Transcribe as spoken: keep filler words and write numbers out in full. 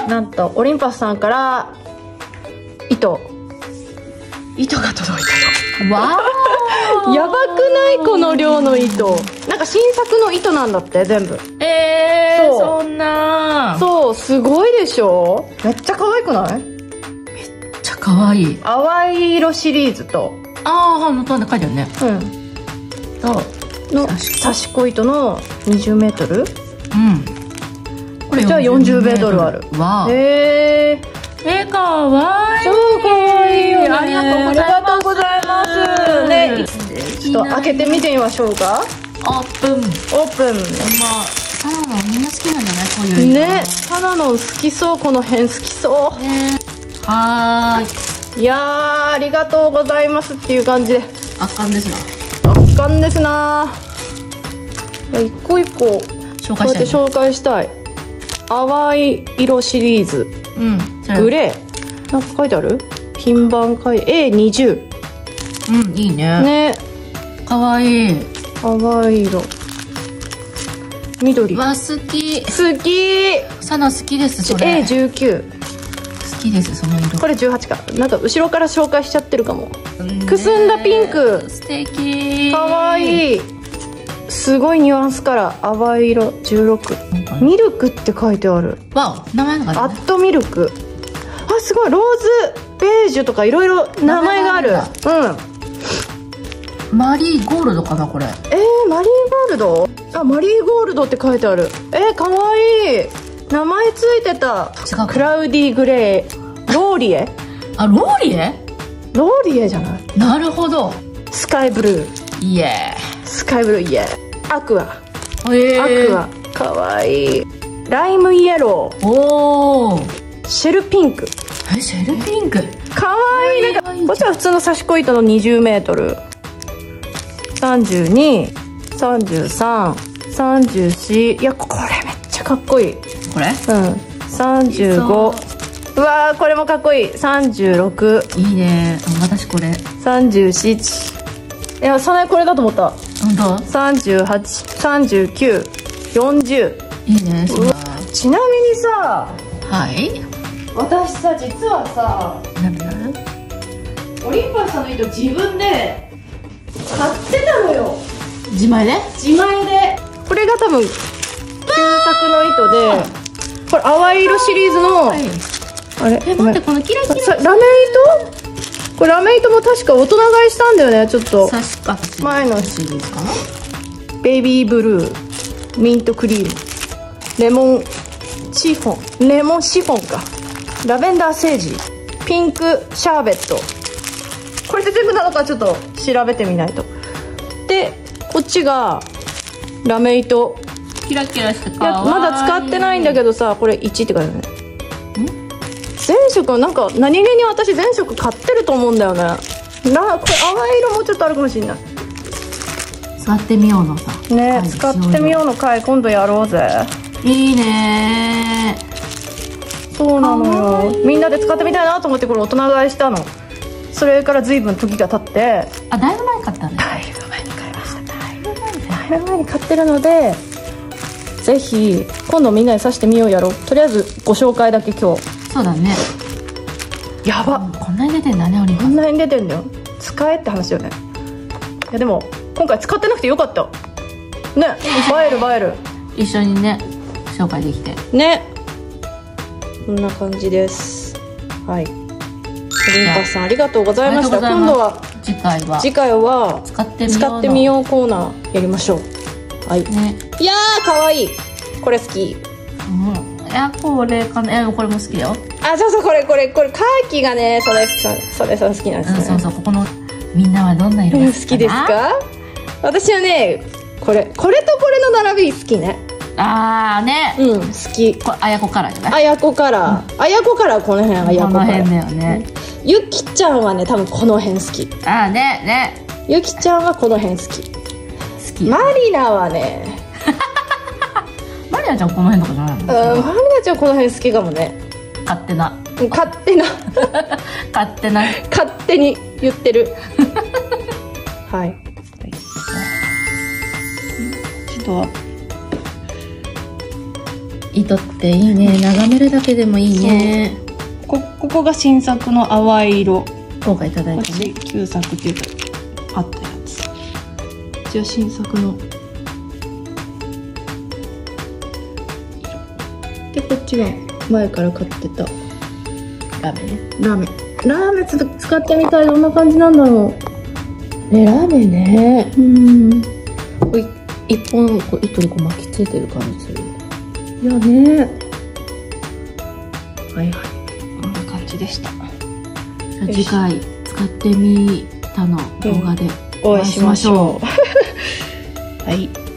なんとオリンパスさんから糸糸が届いたよ。 わーやばくないこの量の糸。なんか新作の糸なんだって全部。 えー、 そうそんなそう、すごいでしょ。めっちゃ可愛くない？ めっちゃ可愛い。 淡い色シリーズと、 ああ、本当だ、書いてあるね。 うんとの刺し子糸のにじゅうメートル。 うん、これじゃあよんじゅうメートルある。 わー、 へえ。 えー、かわいい。 超可愛いよね。 ありがとうございます。 ありがとうございますね。ちょっと開けてみてみましょうか。 オープン。 オープン。 まあ、サナのみんな好きなんじゃない、こういう色。 ね、サナの好きそう、この辺好きそう。 ね、はーい。 いやー、ありがとうございますっていう感じで。 圧巻ですな。 圧巻ですな。いや、一個一個紹こうやって介したい、ね。 紹介したい。淡い色シリーズ、 うん。 グレー。なんか書いてある？品番書いて エーにじゅう。 うん、いいね。 ね、 かわいい。 淡い色。緑。 わ、好き。 好き。 サナ好きです、それ。 エーじゅうきゅう。 好きです、その色。 これじゅうはちか。なんか後ろから紹介しちゃってるかも。くすんだピンク。 素敵。 かわいい。すごいニュアンスカラー。淡い色じゅうろく。ミルクって書いてある。 わお、名前がある、ね。 アットミルク。あ、すごい。ローズベージュとかいろいろ名前がある。 うん。マリーゴールドかな、これ。 えー、マリーゴールド。あ、マリーゴールドって書いてある。えー、かわいい。名前ついてた。 違う。 クラウディーグレー。ローリエ。 あ、ローリエ。 ローリエじゃない。 なるほど。 スカイブルー。 イエスカイブルー、イエー。アクア。 ー。えー、 アクア。かわいい。ライムイエロー。 おお。 シェルピンク。 え、シェルピンク。 かわいい。なんかこっちは普通の刺し子糸のにじゅうメートル。さんじゅうに、さんじゅうさん、さんじゅうよん。いや、これめっちゃかっこいい。 これ。 うん。さんじゅうご。うわー、これもかっこいい。さんじゅうろく。 いいね。私これ。 さんじゅうよん。いや、それこれだと思った。 本当。 さんじゅうはち、さんじゅうきゅう、よんじゅう。 いいね。そんな。 ちなみにさ、 はい。 私さ、実はさ、 なになに。 オリンパスさんの糸自分で買ってたのよ。 自前で。 自前で。これが多分旧作の糸で、これ淡い色シリーズの、 はい、 あれ、 え、待って、このキラキラ。 ラメ糸。これラメ糸も確か大人買いしたんだよね。ちょっと確か前のシリーズかな。 ベイビーブルー、ミントクリーム、レモンシフォン、レモンシフォンか、ラベンダーセージ、ピンクシャーベット。これで全部なのかちょっと調べてみないと。でこっちがラメ糸。 キラキラしていやかわいい。 まだ使ってないんだけどさ、これいちって書いてあるね。全色なんか何気に私全色買ってると思うんだよね。な、これ淡い色もうちょっとあるかもしれない。 使ってみようのさね、使ってみようの回今度やろうぜ。 いいね。 そうなのよ。みんなで使ってみたいなと思ってこれ大人買いしたの。それから随分時が経って。 あ、だいぶ前買ったね。 だいぶ前に買いました。だいぶ前にだいぶ前に買ってるので、ぜひ今度みんなで刺してみようやろう。とりあえずご紹介だけ今日。 そうだね。 やば、 こんなに出てんだね、オリンパス。 こんなに出てんだよ。使えって話よね。いやでも今回使ってなくてよかったね。映える映える。 一緒にね紹介できてね。こんな感じです。はい。オリンパスさんありがとうございました。今度は次回は次回は使ってみよう使ってみようコーナーやりましょう。はい。 ね。 いやー可愛い。これ好き。 うん。いや、これかな。え、これも好きだよ。 あ、そうそう、これこれこれカーキがね、それそれそれ好きなんですね。 うん、そうそう。ここのみんなはどんな色が好きかな。 好きですか？私はね、これこれとこれの並び好きね。 あーね。 うん、好き。 これあやこカラーじゃない？ あやこカラー。あやこカラーこの辺あやこカラー。 この辺だよね。 ゆきちゃんはね多分この辺好き。 あーねね。 ゆきちゃんはこの辺好き。 好き。 マリナはね。 マリナちゃんこの辺とかじゃないの？ うん、マリナちゃんこの辺好きかもね。 勝手な。 勝手な。 勝手な。 勝手に言ってる。はい。ちょっと糸っていいね。眺めるだけでもいいね。 こここが新作の淡い色。 今回いただいこったちね。 旧作っていうかあったやつ。こっちは新作の。でこっちは前から買ってたラーメンね。 ラーメン。ラーメンちょっと使ってみたい。どんな感じなんだろね、ラーメンね。 う。うん。 こうい一本こう糸にこう巻きついてる感じする。 いやね。はいはい。こんな感じでした。 次回使ってみたの動画でお会いしましょう。はい。